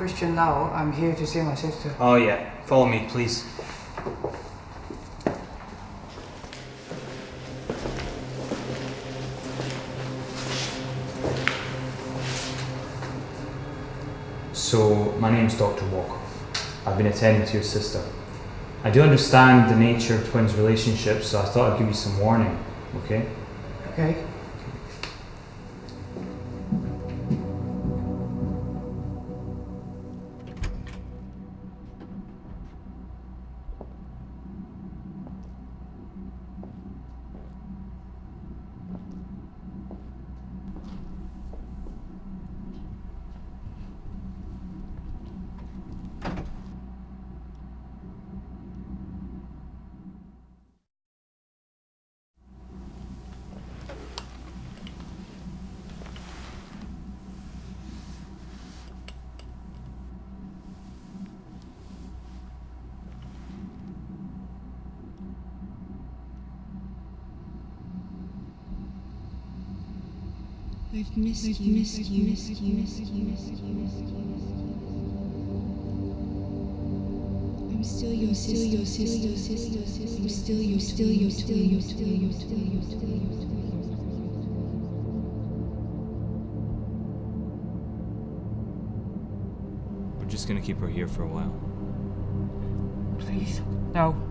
Christian now. I'm here to see my sister. Oh yeah, follow me, please. So, my name's Dr. Walker. I've been attending to your sister. I do understand the nature of twins' relationships, so I thought I'd give you some warning, okay? Okay. I've missed you. I'm still your sister. I'm still your twin. We're just gonna keep her here for a while. Please. No.